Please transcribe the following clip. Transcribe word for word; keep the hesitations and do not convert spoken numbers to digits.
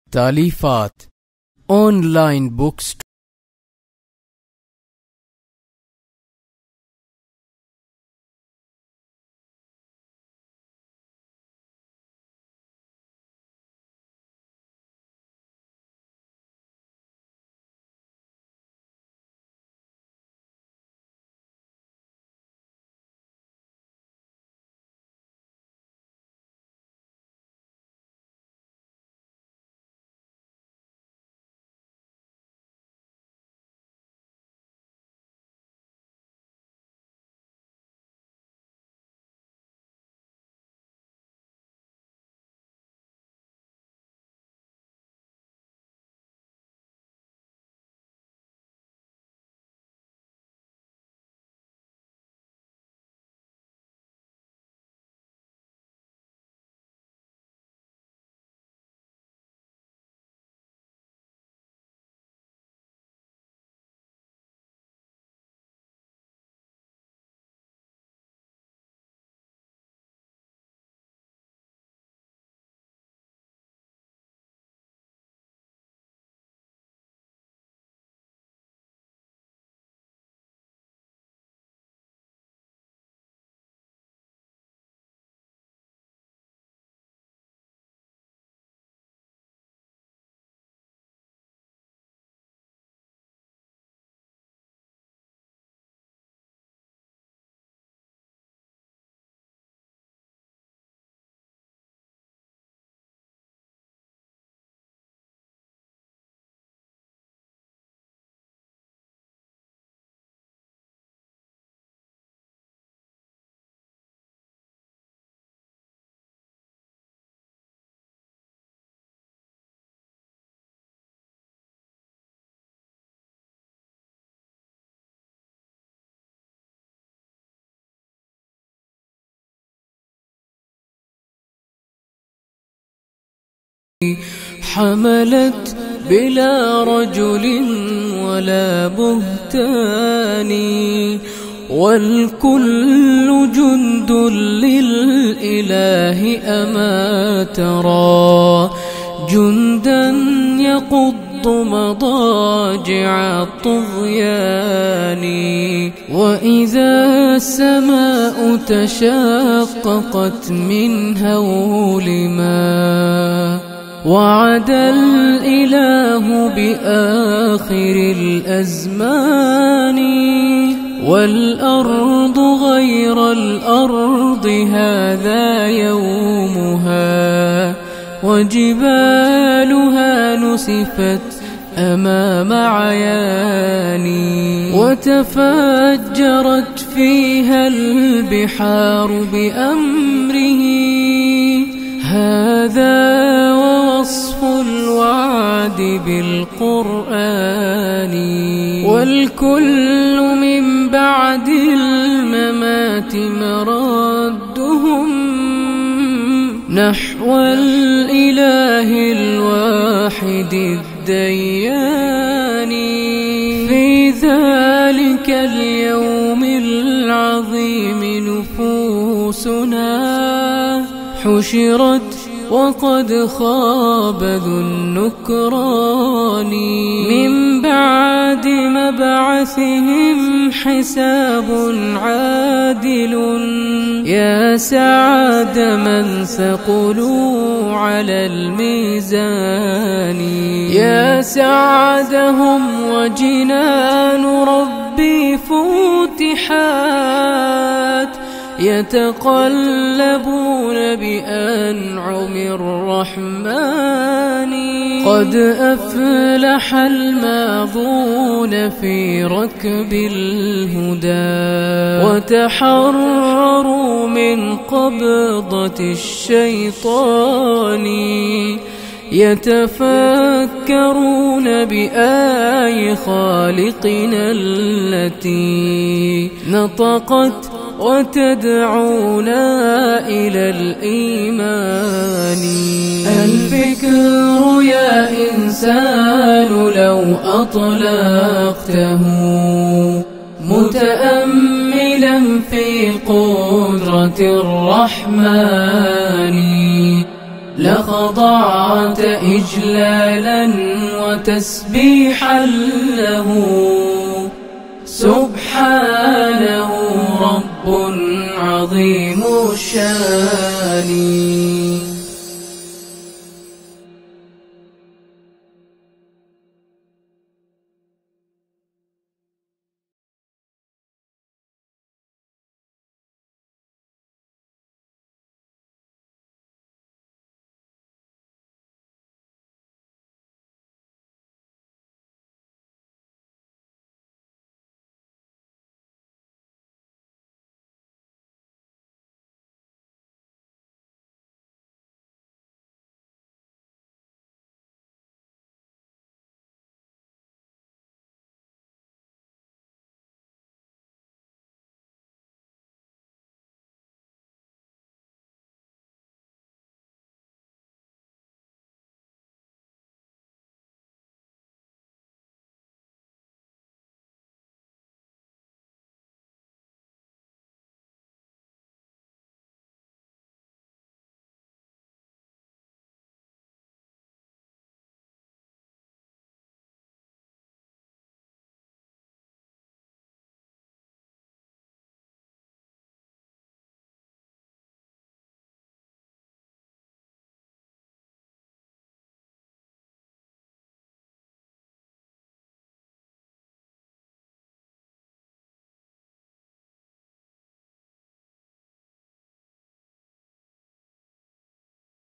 تأليفات أونلاين بوكس. حملت بلا رجل ولا بهتان، والكل جند للإله أما ترى جندا يقض مضاجع الطغيان. وإذا السماء تشققت من هول ما وعد الإله بآخر الأزمان، والأرض غير الأرض هذا يومها، وجبالها نسفت أمام عياني، وتفجرت فيها البحار بأمره. هذا ووصف الوعد بالقرآن، والكل من بعد الممات مردهم نحو الإله الواحد الديان. في ذلك اليوم العظيم نفوسنا حشرت وقد خاب ذو النكران، من بعد مبعثهم حساب عادل. يا سعد من ثقلوا على الميزان، يا سعدهم وجنان ربي فتحات، يتقلبون بأنعم الرحمن. قد أفلح الماضون في ركب الهدى، وتحرروا من قبضة الشيطان. يتفكرون بآي خالقنا التي نطقت وتدعونا إلى الإيمان. الفكر يا إنسان لو أطلقته متأملا في قدرة الرحمن، لخضعت إجلالا وتسبيحا له، سبحانه رب عظيم الشان.